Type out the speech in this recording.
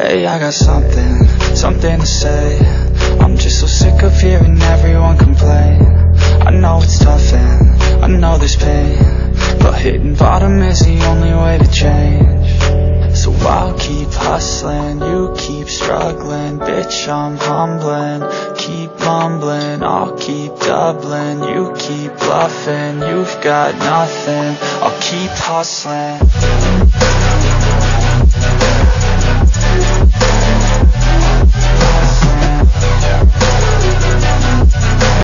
Hey, I got something to say. I'm just so sick of hearing everyone complain. I know it's tough and I know there's pain, but hitting bottom is the only way to change. So I'll keep hustling, you keep struggling. Bitch, I'm humbling, keep mumbling. I'll keep doubling, you keep bluffing. You've got nothing, I'll keep hustling.